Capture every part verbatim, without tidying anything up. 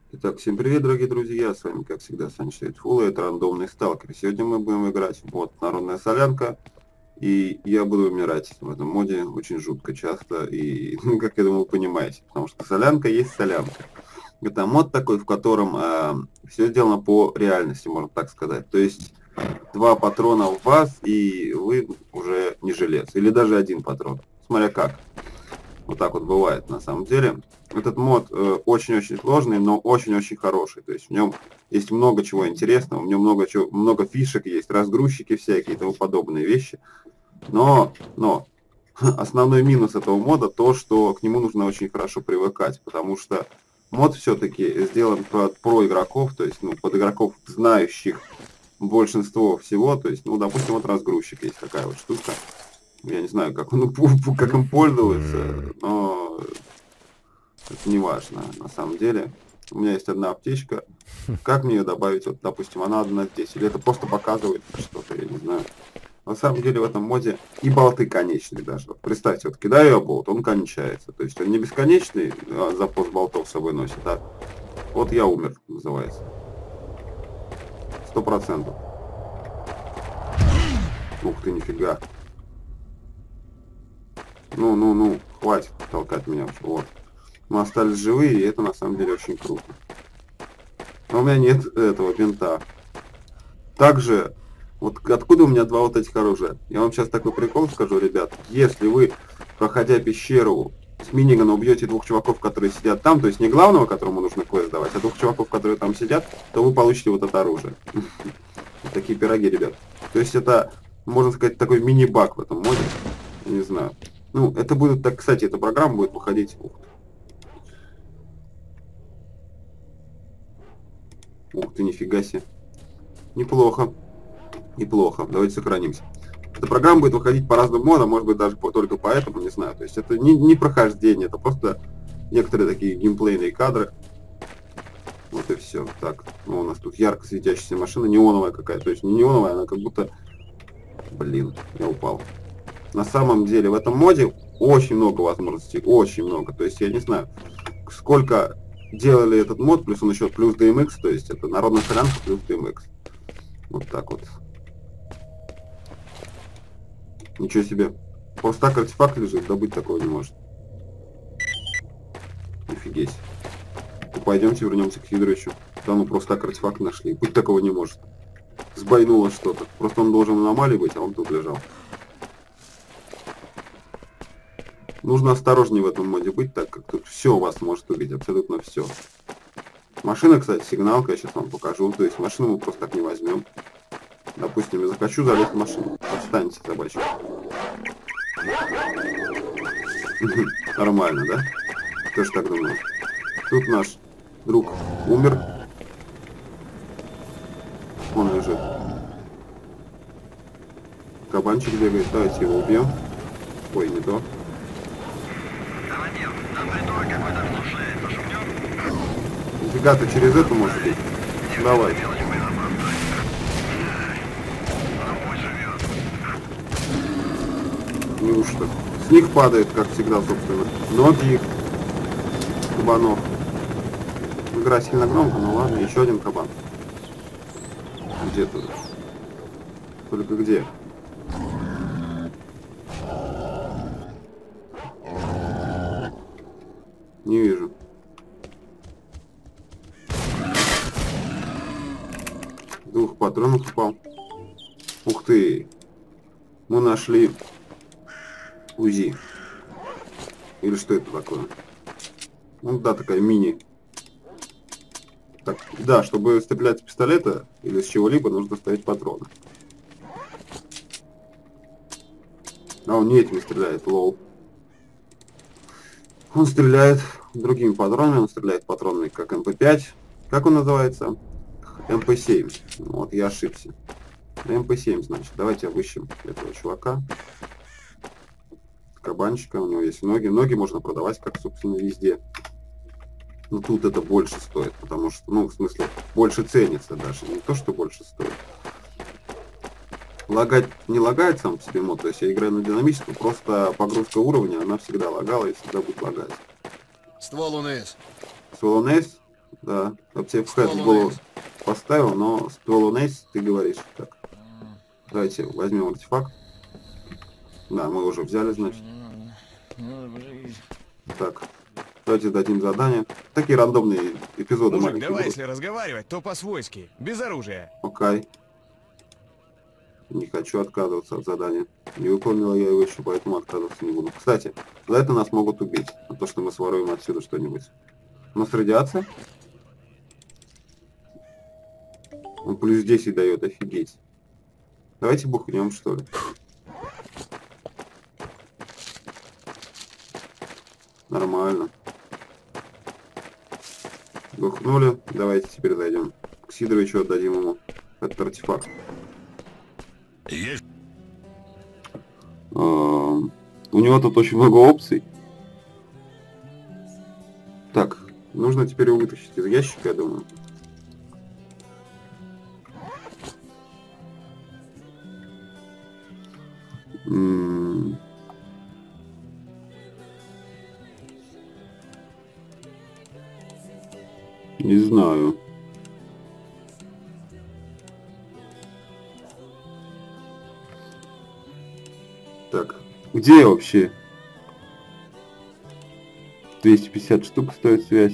Итак, всем привет, дорогие друзья, с вами, как всегда, Sunshade Full, это рандомный сталкер. Сегодня мы будем играть в мод Народная солянка, и я буду умирать в этом моде очень жутко часто, и, ну, как я думаю, вы понимаете, потому что солянка есть солянка. Это мод такой, в котором э, все сделано по реальности, можно так сказать. То есть два патрона в вас, и вы уже не жилец, или даже один патрон, смотря как. Вот так вот бывает на самом деле. Этот мод э, очень-очень сложный, но очень-очень хороший. То есть в нем есть много чего интересного, в нем много, чего, много фишек есть, разгрузчики всякие и тому подобные вещи. Но, но основной минус этого мода то, что к нему нужно очень хорошо привыкать, потому что мод все-таки сделан под про игроков, то есть ну, под игроков, знающих большинство всего. То есть, ну, допустим, вот разгрузчик есть такая вот штука. Я не знаю, как, он, как им пользоваться, но это не важно, на самом деле. У меня есть одна аптечка. Как мне ее добавить? Вот, допустим, она одна здесь. Или это просто показывает что-то, я не знаю. На самом деле в этом моде и болты конечные даже. Вот представьте, вот кидаю я болт, он кончается. То есть он не бесконечный, а запас болтов с собой носит, а вот я умер, называется. Сто процентов. Ух ты, нифига. Ну, ну, ну, хватит толкать меня. Вот. Мы остались живые, и это на самом деле очень круто. Но у меня нет этого бинта. Также, вот откуда у меня два вот этих оружия? Я вам сейчас такой прикол скажу, ребят. Если вы, проходя пещеру с миниганом, убьете двух чуваков, которые сидят там, то есть не главного, которому нужно квест давать, а двух чуваков, которые там сидят, то вы получите вот это оружие. Такие пироги, ребят. То есть это, можно сказать, такой мини-баг в этом моде. Я не знаю. Ну, это будет, так, кстати, эта программа будет выходить. Ух ты, нифига себе. Неплохо. Неплохо. Давайте сохранимся. Эта программа будет выходить по разным модам, может быть, даже по, только поэтому, не знаю. То есть это не, не прохождение, это просто некоторые такие геймплейные кадры. Вот и все. Так, ну, у нас тут ярко светящаяся машина, неоновая какая-то. То есть не неоновая, она как будто... Блин, я упал. На самом деле в этом моде очень много возможностей, очень много. То есть я не знаю, сколько делали этот мод, плюс он еще плюс ди эм икс, то есть это народная солянка плюс ди эм икс. Вот так вот. Ничего себе. Просто так артефакт лежит, добыть такого не может. Офигеть. Ну, пойдемте вернемся к Хидрычу. Там мы просто так артефакт нашли. Быть такого не может. Сбойнуло что-то. Просто он должен в аномалии быть, а он тут лежал. Нужно осторожнее в этом моде быть, так как тут все вас может убить, абсолютно все. Машина, кстати, сигналка, я сейчас вам покажу. То есть машину мы просто так не возьмем. Допустим, я захочу залезть в машину. Отстаньте, собачка. Нормально, да? Тоже так думаю. Тут наш друг умер. Он лежит. Кабанчик бегает. Давайте его убьем. Ой, не то. Нифига, ты через это можешь бить? Давай. Неужто? С них падает, как всегда, собственно. Ноги их. Кабанов. Игра сильно громко, но ладно, еще один кабан. Где тут? Только где? Не вижу. Двух патронов упал. Ух ты. Мы нашли УЗИ. Или что это такое? Ну да, такая мини. Так, да, чтобы стрелять с пистолета или с чего-либо, нужно ставить патроны. А он не этим стреляет, лол. Он стреляет другими патронами, он стреляет патронами как эм пэ пять. Как он называется? эм пэ семь. Вот, я ошибся. эм пэ семь, значит. Давайте обыщем этого чувака. Кабанчика, у него есть ноги. Ноги можно продавать, как, собственно, везде. Но тут это больше стоит, потому что, ну, в смысле, больше ценится даже. Не то, что больше стоит. Лагать не лагает сам по себе мод, то есть я играю на динамическом, просто погрузка уровня, она всегда лагала и всегда будет лагать. Ствол у НС. Ствол эн эс? Да, аптек в голову поставил, но ствол Нейс, ты говоришь. Так, давайте возьмем артефакт. Да, мы уже взяли, значит. Так, давайте дадим задание. Такие рандомные эпизоды Мужик, маленькие давай, будут. если разговаривать, то по-свойски, без оружия. Окей. Не хочу отказываться от задания. Не выполнила я его еще, поэтому отказываться не буду. Кстати, за это нас могут убить. За то, что мы своруем отсюда что-нибудь. У нас радиация? Он плюс десять дает, офигеть. Давайте бухнем, что ли. Нормально. Бухнули. Давайте теперь зайдем. К Сидоровичу отдадим ему этот артефакт. Есть. А, у него тут очень много опций. Так, нужно теперь его вытащить из ящика, я думаю. М-м- Не знаю. Так, где вообще? двести пятьдесят штук стоит связь.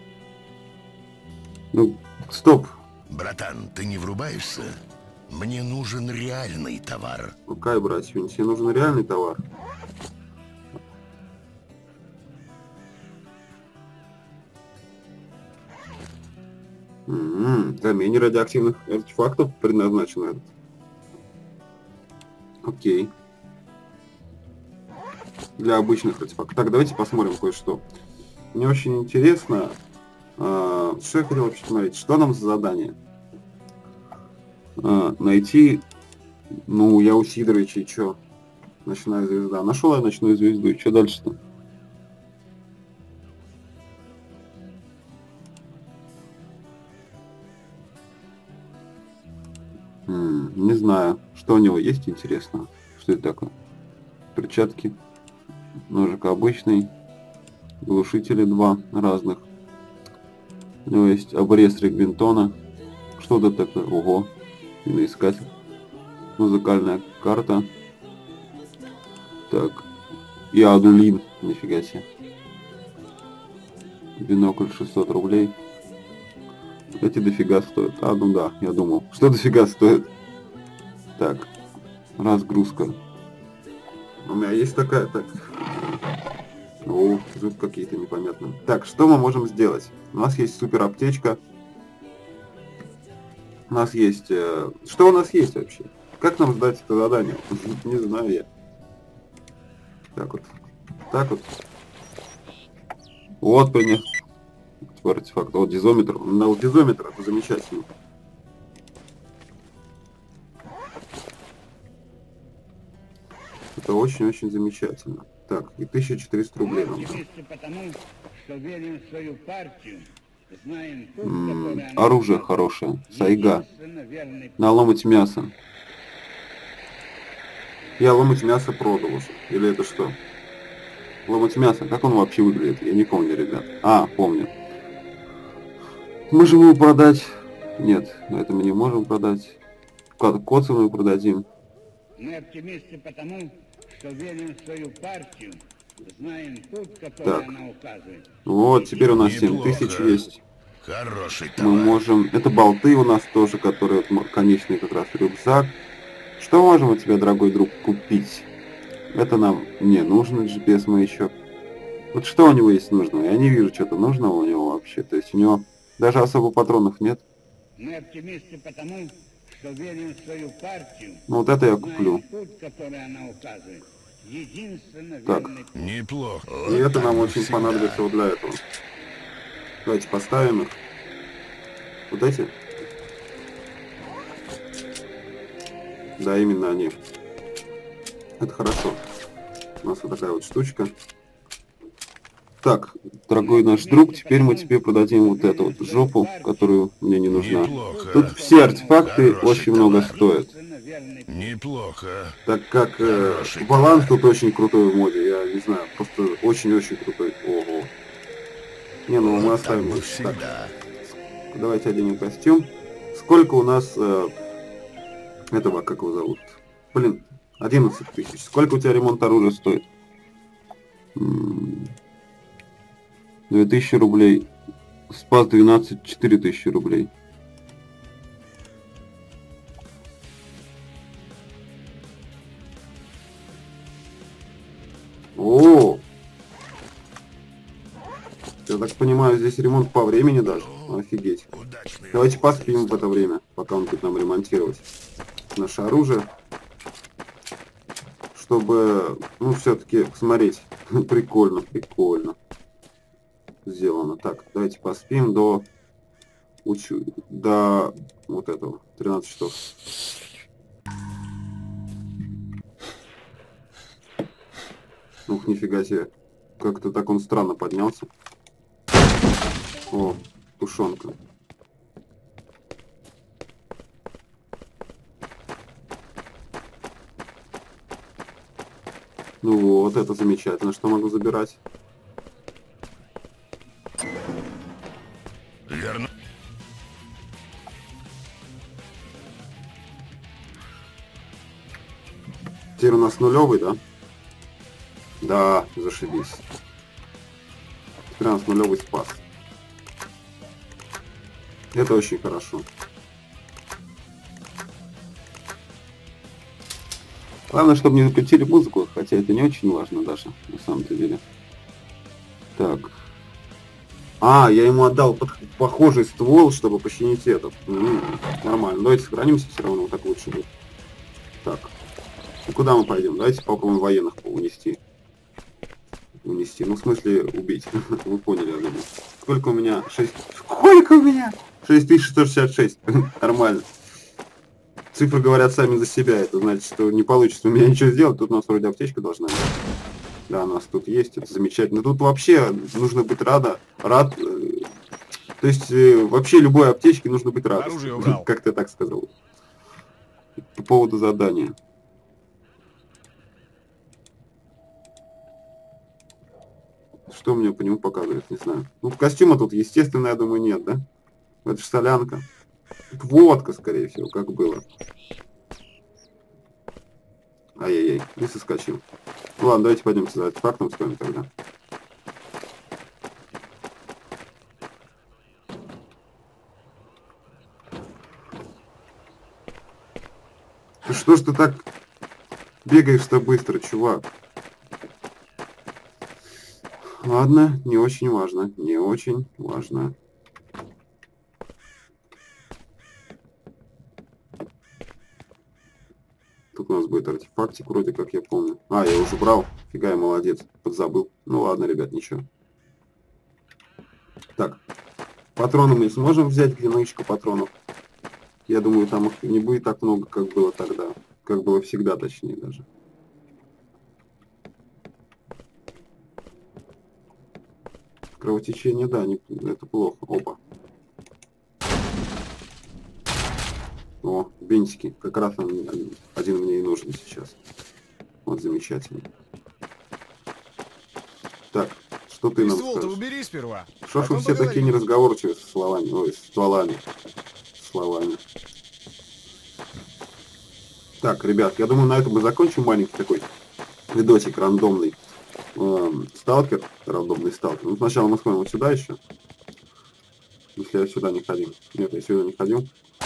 Ну, стоп. Братан, ты не врубаешься? Мне нужен реальный товар. Окей, братья, тебе нужен реальный товар. М-м, для менее радиоактивных артефактов предназначен этот. Окей. Для обычных артефактов. Так, давайте посмотрим кое-что. Мне очень интересно, а, что я хотел вообще смотреть. Что нам за задание? А, найти... Ну, я у Сидоровича, и чё? Ночная звезда. Нашел я ночную звезду, и что дальше-то? М-м, не знаю. Что у него есть интересного? Что это такое? Перчатки. Ножик обычный. Глушители два разных. У него есть обрез регбентона. Что это такое? Ого. Видоискатель. Музыкальная карта. Так. И адулин. Нифига себе. Бинокль шестьсот рублей. Эти дофига стоят. А, ну да, я думал. Что дофига стоит? Так. Разгрузка. У меня есть такая, так. О, зуб какие-то непонятные. Так, что мы можем сделать? У нас есть супер аптечка. У нас есть... Э... Что у нас есть вообще? Как нам сдать это задание? Не знаю я. Так вот. Так вот. Вот принес. Артефакт. Вот дизометр. На дизометр, это замечательно. Это очень-очень замечательно. Так, и тысяча четыреста рублей нам. М-м, оружие хорошее. Сайга. На ломать мясо. Я ломать мясо продал уже. Или это что? Ломать мясо. Как он вообще выглядит? Я не помню, ребят. А, помню. Можем его продать. Нет, это мы не можем продать. Коцану продадим. Мы оптимисты потому, что верим в свою партию, знаем путь, который Так. она указывает. Вот, теперь у нас семь Неплохо. тысяч есть. Хороший Мы товар. можем... Это болты у нас тоже, которые вот конечный как раз рюкзак. Что можем у тебя, дорогой друг, купить? Это нам не нужно, джи пи эс-маячок. Вот что у него есть нужного? Я не вижу что-то нужного у него вообще. То есть у него даже особо патронов нет. Мы оптимисты потому, что верим в свою партию, Ну вот это я знаем куплю. путь, который она указывает. Единственно Так. верный путь. Неплохо. И Вот это так нам вот очень всегда. понадобится вот для этого. Давайте поставим их. Вот эти? Да, именно они. Это хорошо. У нас вот такая вот штучка. Так, дорогой наш друг, теперь мы тебе продадим вот эту вот жопу, которую мне не нужна. Неплохо. Тут все артефакты Хороший очень много товар. стоят. Единственно верный путь. Неплохо. Так как э, Хороший баланс тут очень крутой в моде, я не знаю, просто очень-очень крутой. Ого. Не, ну мы Вот так оставим вот их так. всегда. Давайте оденем костюм. Сколько у нас э, этого, как его зовут? Блин, одиннадцать тысяч. Сколько у тебя ремонт оружия стоит? две тысячи рублей. Спас двенадцать, четыре тысячи рублей. О! Я так понимаю, здесь ремонт по времени даже. Офигеть. Удачный Давайте охоты. поспим в это время, пока он будет нам ремонтировать наше оружие. Чтобы, ну, все-таки посмотреть. Прикольно, прикольно. Сделано. Так, давайте поспим до... Учу... До вот этого. тринадцать часов. Ух, нифига себе. Как-то так он странно поднялся. О, тушенка. Ну вот, это замечательно, что могу забирать. Верно. Теперь у нас нулевый, да? Да, зашибись. Теперь у нас нулевый спас. Это очень хорошо. Главное, чтобы не запретили музыку, хотя это не очень важно даже, на самом-то деле. Так. А, я ему отдал под... похожий ствол, чтобы починить этот. М-м, нормально. Давайте сохранимся все равно, так лучше будет. Так. И куда мы пойдем? Давайте попробуем военных унести. Унести. Ну, в смысле, убить. Вы поняли, я думаю. Сколько у меня? шесть... Сколько у меня? шесть тысяч сто шестьдесят шесть. Нормально. Цифры говорят сами за себя. Это значит, что не получится у меня ничего сделать. Тут у нас вроде аптечка должна быть. Да, у нас тут есть. Это замечательно. Тут вообще нужно быть рада. Рад. э, То есть, э, вообще любой аптечке нужно быть рад. Оружие убрал. Как ты так сказал? По поводу задания. Что мне по нему показывает, не знаю. Ну, костюма тут, естественно, я думаю, нет, да? Это же солянка. Тут водка, скорее всего, как было. Ай-яй-яй, не соскочил. Ну ладно, давайте пойдемте за артефактом с вами тогда. Ты что ж ты так бегаешь-то быстро, чувак? Ладно, не очень важно, не очень важно. Тут у нас будет артефактик, вроде как я помню. А, я уже брал. Фига, я молодец. Подзабыл. Ну ладно, ребят, ничего. Так. Патроны мы сможем взять, где нычка патронов. Я думаю, там их не будет так много, как было тогда. Как было всегда, точнее даже. Кровотечение, да, не, это плохо. Опа. О, бинтики. Как раз он, один мне и нужен сейчас. Вот, замечательно. Так, что ты Ты нам ствол-то скажешь? убери сперва. Что ж вы потом все такие поговорим. неразговорчивые со словами? Ой, с стволами. Словами. Так, ребят, я думаю, на этом мы закончим маленький такой видосик рандомный. Эм, сталкер, рандомный сталкер. Ну, сначала мы сходим вот сюда еще. Если я сюда не ходил. Нет, я сюда не ходил.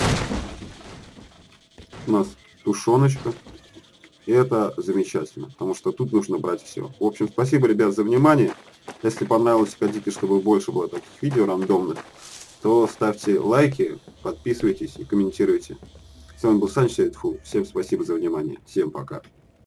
У нас тушеночка. И это замечательно, потому что тут нужно брать все. В общем, спасибо, ребят, за внимание. Если понравилось, хотите, чтобы больше было таких видео рандомных, то ставьте лайки, подписывайтесь и комментируйте. С вами был Санчо Фу. Всем спасибо за внимание. Всем пока.